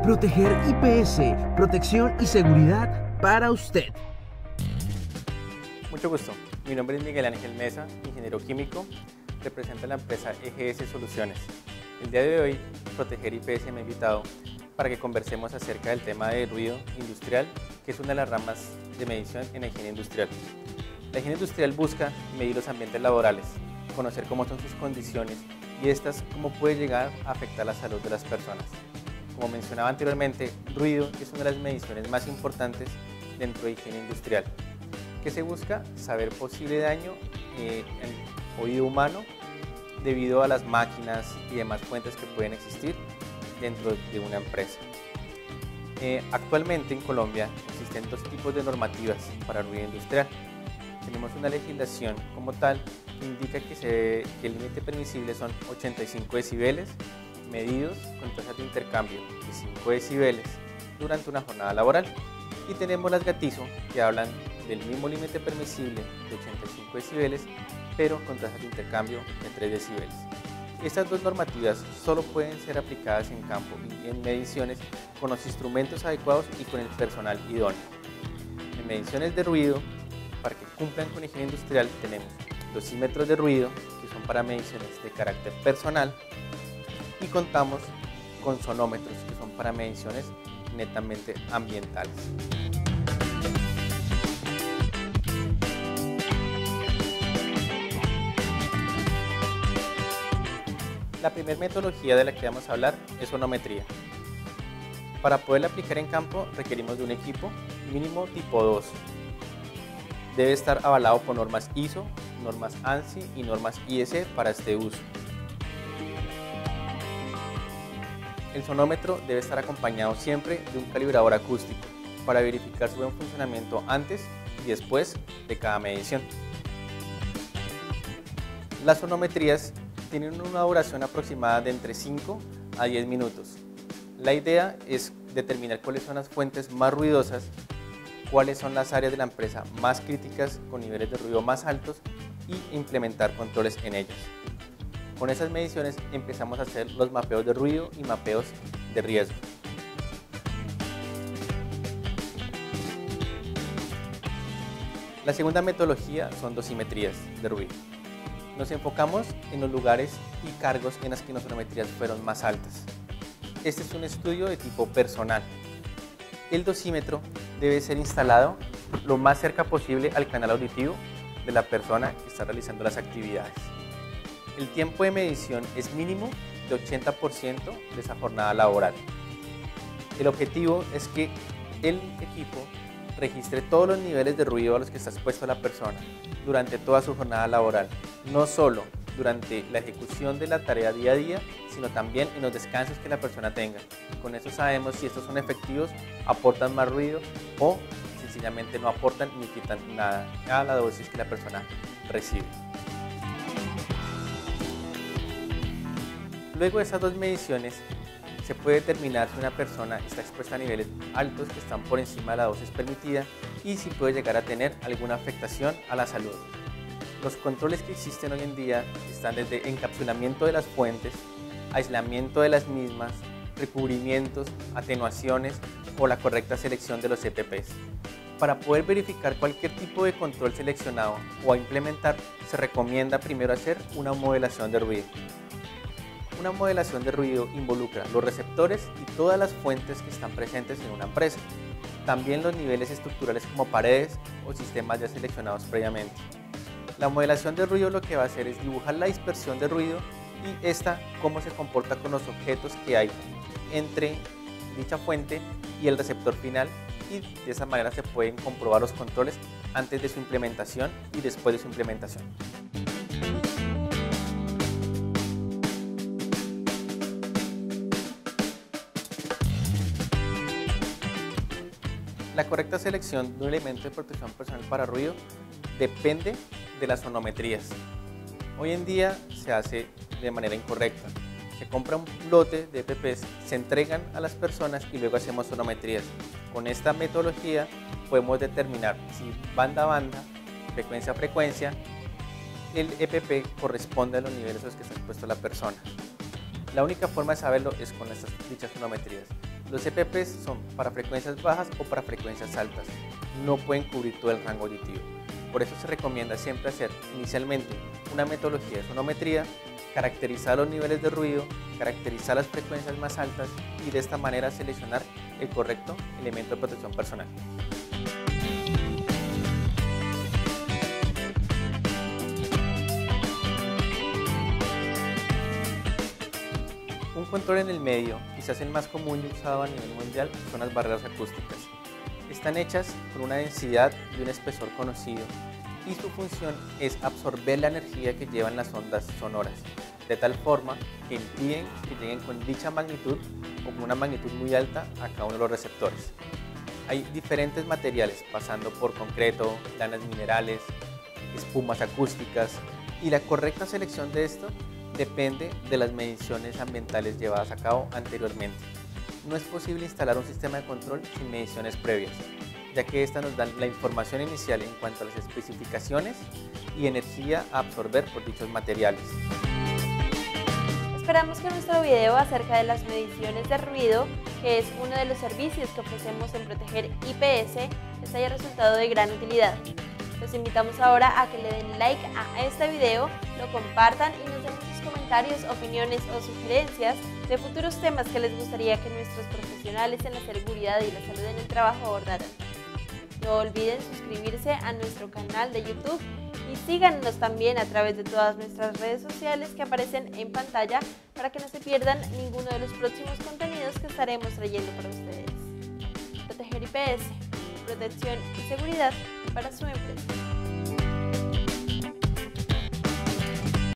Proteger IPS, protección y seguridad para usted. Mucho gusto, mi nombre es Miguel Ángel Mesa, ingeniero químico, represento a la empresa EGS Soluciones. El día de hoy, Proteger IPS me ha invitado para que conversemos acerca del tema de ruido industrial, que es una de las ramas de medición en la higiene industrial. La higiene industrial busca medir los ambientes laborales, conocer cómo son sus condiciones y estas cómo puede llegar a afectar la salud de las personas. Como mencionaba anteriormente, ruido es una de las mediciones más importantes dentro de higiene industrial. ¿Qué se busca? Saber posible daño en el oído humano debido a las máquinas y demás fuentes que pueden existir dentro de una empresa. Actualmente en Colombia existen dos tipos de normativas para ruido industrial. Tenemos una legislación como tal que indica que el límite permisible son 85 decibeles medidos con tasas de intercambio de 5 decibeles durante una jornada laboral. Y tenemos las GATIZO que hablan del mismo límite permisible de 85 decibeles pero con tasas de intercambio de 3 decibeles. Estas dos normativas solo pueden ser aplicadas en campo y en mediciones con los instrumentos adecuados y con el personal idóneo. En mediciones de ruido, para que cumplan con higiene industrial, tenemos dosímetros de ruido, que son para mediciones de carácter personal, y contamos con sonómetros, que son para mediciones netamente ambientales. La primera metodología de la que vamos a hablar es sonometría. Para poderla aplicar en campo requerimos de un equipo mínimo tipo 2. Debe estar avalado por normas ISO, normas ANSI y normas IEC para este uso. El sonómetro debe estar acompañado siempre de un calibrador acústico para verificar su buen funcionamiento antes y después de cada medición. Las sonometrías tienen una duración aproximada de entre 5 a 10 minutos. La idea es determinar cuáles son las fuentes más ruidosas, cuáles son las áreas de la empresa más críticas con niveles de ruido más altos y implementar controles en ellas. Con esas mediciones empezamos a hacer los mapeos de ruido y mapeos de riesgo. La segunda metodología son dosimetrías de ruido. Nos enfocamos en los lugares y cargos en las que las sonometrías fueron más altas. Este es un estudio de tipo personal. El dosímetro debe ser instalado lo más cerca posible al canal auditivo de la persona que está realizando las actividades. El tiempo de medición es mínimo de 80% de esa jornada laboral. El objetivo es que el equipo registre todos los niveles de ruido a los que está expuesta la persona durante toda su jornada laboral, no solo durante la ejecución de la tarea día a día, sino también en los descansos que la persona tenga. Con eso sabemos si estos son efectivos, aportan más ruido o sencillamente no aportan ni quitan nada a la dosis que la persona recibe. Luego de esas dos mediciones, se puede determinar si una persona está expuesta a niveles altos que están por encima de la dosis permitida y si puede llegar a tener alguna afectación a la salud. Los controles que existen hoy en día están desde encapsulamiento de las fuentes, aislamiento de las mismas, recubrimientos, atenuaciones o la correcta selección de los EPPs. Para poder verificar cualquier tipo de control seleccionado o a implementar, se recomienda primero hacer una modelación de ruido. Una modelación de ruido involucra los receptores y todas las fuentes que están presentes en una empresa, también los niveles estructurales como paredes o sistemas ya seleccionados previamente. La modelación de ruido lo que va a hacer es dibujar la dispersión de ruido y esta cómo se comporta con los objetos que hay entre dicha fuente y el receptor final, y de esa manera se pueden comprobar los controles antes de su implementación y después de su implementación. La correcta selección de un elemento de protección personal para ruido depende de las sonometrías. Hoy en día se hace de manera incorrecta. Se compra un lote de EPPs, se entregan a las personas y luego hacemos sonometrías. Con esta metodología podemos determinar si banda a banda, frecuencia a frecuencia, el EPP corresponde a los niveles a los que está expuesto la persona. La única forma de saberlo es con dichas sonometrías. Los EPPs son para frecuencias bajas o para frecuencias altas, no pueden cubrir todo el rango auditivo. Por eso se recomienda siempre hacer inicialmente una metodología de sonometría, caracterizar los niveles de ruido, caracterizar las frecuencias más altas y de esta manera seleccionar el correcto elemento de protección personal. Un control en el medio, quizás el más común y usado a nivel mundial, son las barreras acústicas. Están hechas con una densidad y un espesor conocido y su función es absorber la energía que llevan las ondas sonoras, de tal forma que impiden que lleguen con dicha magnitud o con una magnitud muy alta a cada uno de los receptores. Hay diferentes materiales, pasando por concreto, lanas minerales, espumas acústicas, y la correcta selección de esto depende de las mediciones ambientales llevadas a cabo anteriormente. No es posible instalar un sistema de control sin mediciones previas, ya que estas nos dan la información inicial en cuanto a las especificaciones y energía a absorber por dichos materiales. Esperamos que nuestro video acerca de las mediciones de ruido, que es uno de los servicios que ofrecemos en Proteger IPS, les haya resultado de gran utilidad. Los invitamos ahora a que le den like a este video, lo compartan y nos den sus comentarios, opiniones o sugerencias de futuros temas que les gustaría que nuestros profesionales en la seguridad y la salud en el trabajo abordaran. No olviden suscribirse a nuestro canal de YouTube y síganos también a través de todas nuestras redes sociales que aparecen en pantalla para que no se pierdan ninguno de los próximos contenidos que estaremos trayendo para ustedes. Proteger IPS, protección y seguridad para su empresa.